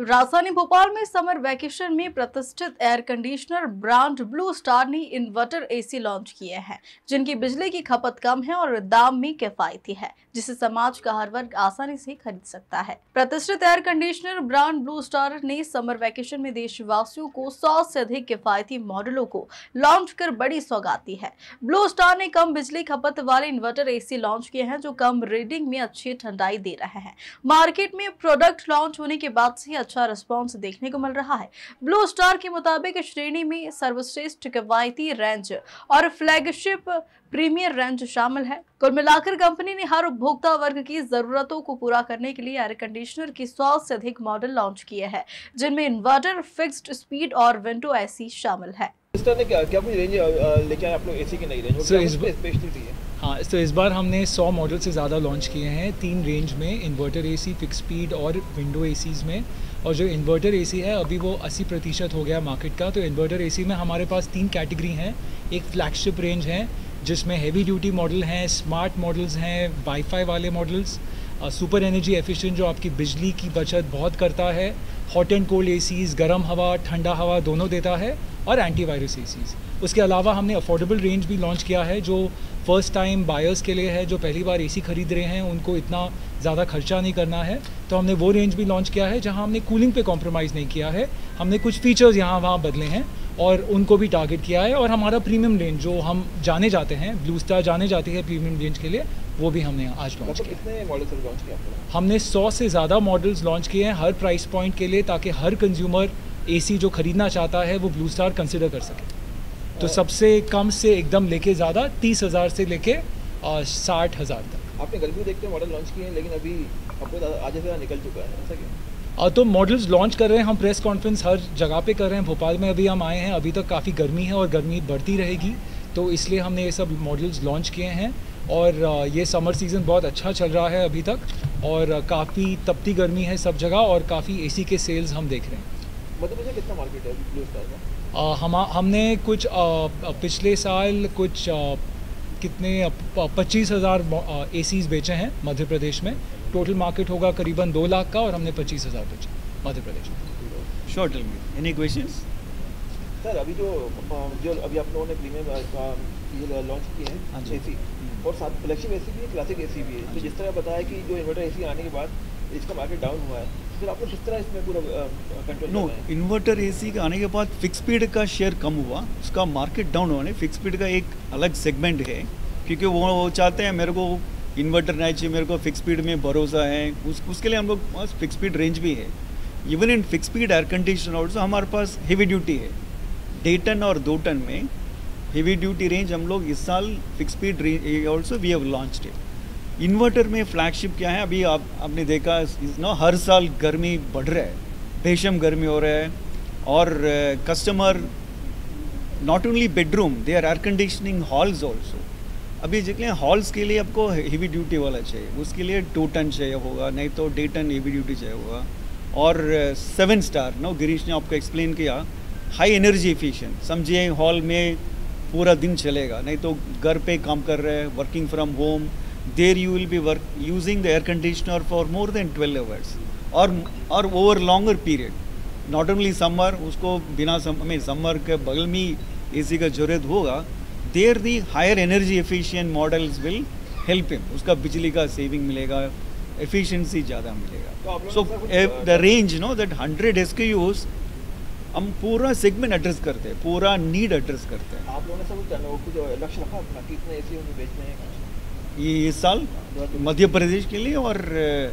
राजधानी भोपाल में summer vacation में प्रतिष्ठित air conditioner brand Blue Star ने इन्वर्टर एसी लॉन्च किए हैं, जिनकी बिजली की खपत कम है और दाम में किफायती है, जिसे समाज का हर वर्ग आसानी से खरीद सकता है। प्रतिष्ठित air conditioner brand Blue Star ने समर वैकेशन में देशवासियों को 100 से अधिक किफायती मॉडलों को लॉन्च कर बड़ी सौगात दी है। ब्लू स्टार ने कम बिजली खपत वाले इन्वर्टर एसी लॉन्च किए हैं, जो कम रीडिंग में अच्छी ठंडाई दे रहे हैं। मार्केट में प्रोडक्ट लॉन्च होने के बाद से अच्छा रिस्पांस देखने को मिल रहा है। ब्लू स्टार के मुताबिक श्रेणी में सर्वश्रेष्ठ किफायती रेंज और फ्लैगशिप प्रीमियर रेंज शामिल है। कुल मिलाकर कंपनी ने हर उपभोक्ता वर्ग की जरूरतों को पूरा करने के लिए एयर कंडीशनर की 100 से अधिक मॉडल लॉन्च किए हैं, जिनमें इन्वर्टर, फिक्स्ड स्पीड और विंडो एसी शामिल है। इस तरह क्या क्या कुछ रेंज लेके आए आप लोग एसी की नई रेंज? स्पेशलिटी है। हाँ, तो इस बार हमने 100 मॉडल से ज़्यादा लॉन्च किए हैं, 3 रेंज में, इन्वर्टर एसी, फिक्स स्पीड और विंडो एसीज़ में। और जो इन्वर्टर एसी है अभी वो 80% हो गया मार्केट का। तो इन्वर्टर एसी में हमारे पास 3 कैटेगरी हैं। एक फ्लैगशिप रेंज है जिसमें हेवी ड्यूटी मॉडल हैं, स्मार्ट मॉडल्स हैं, वाईफाई वाले मॉडल्स, सुपर एनर्जी एफिशिएंट जो आपकी बिजली की बचत बहुत करता है, हॉट एंड कोल्ड एसीज़, गर्म हवा ठंडा हवा दोनों देता है, और एंटीवायरस एसीज़। उसके अलावा हमने अफोर्डेबल रेंज भी लॉन्च किया है, जो फर्स्ट टाइम बायर्स के लिए है, जो पहली बार एसी खरीद रहे हैं, उनको इतना ज़्यादा खर्चा नहीं करना है। तो हमने वो रेंज भी लॉन्च किया है जहां हमने कूलिंग पे कॉम्प्रोमाइज़ नहीं किया है। हमने कुछ फीचर्स यहाँ वहाँ बदले हैं और उनको भी टारगेट किया है। और हमारा प्रीमियम रेंज जो हम जाने जाते हैं, ब्लू स्टार जाने जाती है प्रीमियम रेंज के लिए, वो भी हमने आज लॉन्च किया। कितने मॉडल्स लॉन्च किया आपने? हमने 100 से ज़्यादा मॉडल्स लॉन्च किए हैं हर प्राइस पॉइंट के लिए, ताकि हर कंज्यूमर एसी जो खरीदना चाहता है वो ब्लू स्टार कंसिडर कर सके। तो सबसे कम से एकदम लेके ज़्यादा 30,000 से लेके 60,000 तक। आपने गर्मी देखते मॉडल लॉन्च किए हैं, लेकिन अभी आपको आधे से निकल चुका है, ऐसा क्यों? तो मॉडल्स लॉन्च कर रहे हैं हम, प्रेस कॉन्फ्रेंस हर जगह पे कर रहे हैं। भोपाल में अभी हम आए हैं, अभी तक काफ़ी गर्मी है और गर्मी बढ़ती रहेगी, तो इसलिए हमने ये सब मॉडल्स लॉन्च किए हैं। और ये समर सीज़न बहुत अच्छा चल रहा है अभी तक, और काफ़ी तपती गर्मी है सब जगह, और काफ़ी एसी के सेल्स हम देख रहे हैं। मध्य प्रदेश कितना मार्केट है ब्लू स्टार का? हमने कुछ पिछले साल कुछ कितने 25,000 एसीज़ बेचे हैं मध्य प्रदेश में। टोटल मार्केट होगा करीबन 2 लाख का, और हमने 25,000 बेचे मध्य प्रदेश में। Sure, tell me any questions? Sir अभी जो अभी आप लोगों ने प्रीमियम ये लॉन्च किए हैं एसी, और साथ फ्लैगशिप एसी भी है, क्लासिक एसी भी है। तो जिस तरह बताया कि जो इन्वर्टर एसी आने के बाद इसका मार्केट डाउन हुआ है, फिर आपको किस तरह इसमें पूरा कंट्रोल? नो, इन्वर्टर एसी के आने के बाद फिक्स स्पीड का शेयर कम हुआ, उसका मार्केट डाउन हुआ। नहीं, फिक्स स्पीड का एक अलग सेगमेंट है, क्योंकि वो चाहते हैं मेरे को इन्वर्टर नहीं चाहिए, मेरे को फिक्स स्पीड में भरोसा है, उसके लिए हम लोग पास फिक्स स्पीड रेंज भी है। Even in fix speed air conditioner also हमारे पास हेवी ड्यूटी है, 1.5 टन और 2 टन में हेवी ड्यूटी रेंज हम लोग इस साल fix speed range also we have launched it. Inverter में फ्लैगशिप क्या है, अभी आपने देखा हर साल गर्मी बढ़ रहा है, बेशम गर्मी हो रहा है, और customer not only bedroom, they are air conditioning halls also. अभी जितने हॉल्स के लिए आपको हेवी ड्यूटी वाला चाहिए, उसके लिए 2 टन चाहिए होगा, नहीं तो 1.5 टन हेवी ड्यूटी चाहिए होगा। और 7 स्टार नो, गिरीश ने आपको एक्सप्लेन किया, हाई एनर्जी एफिशिएंट। समझिए हॉल में पूरा दिन चलेगा, नहीं तो घर पे काम कर रहे हैं, working from home, there you will be using the air conditioner for more than 12 hours और over longer period, not only summer. उसको बिना समर के बगल में एसी का जरूरत होगा, there the higher energy efficient models will help him, उसका बिजली का सेविंग मिलेगा, एफिशिएंसी ज़्यादा मिलेगा। So the range no that 100 SKUs हम पूरा सेगमेंट एड्रेस करते हैं, पूरा नीड एड्रेस करते हैं। आप लोगों ने सब कुछ लक्ष्य रखा अपना कि इतने एसी हमें बेचने हैं ये इस साल मध्य प्रदेश के लिए? और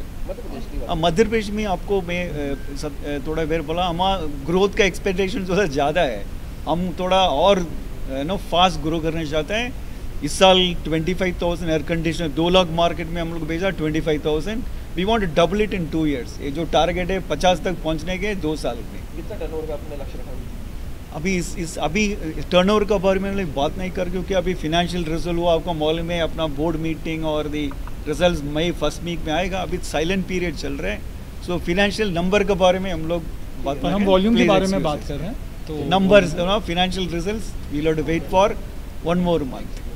मध्य प्रदेश में आपको मैं थोड़ा देर बोला, हमारा ग्रोथ का एक्सपेक्टेशन थोड़ा ज़्यादा है, हम थोड़ा और फास्ट ग्रो करना चाहते हैं। इस साल 25,000 एयर कंडीशनर, 2 लाख मार्केट में हम लोग भेजा 25,000। We want to double it in 2 years। ये जो टारगेट है 50 तक पहुंचने के 2 साल में। कितना टर्नओवर का आपने लक्ष्य रखा? अभी टर्नओवर का बारे में बात नहीं कर, क्योंकि अभी फाइनेंशियल रिजल्ट हुआ, आपको मॉल में अपना बोर्ड मीटिंग और the result May first week में आएगा। अभी साइलेंट पीरियड चल रहा है, सो फाइनेंशियल नंबर के बारे में हम लोग बात, हम वॉल्यूम के बारे में बात कर रहे हैं। तो numbers, financial results we will have to wait for 1 more month।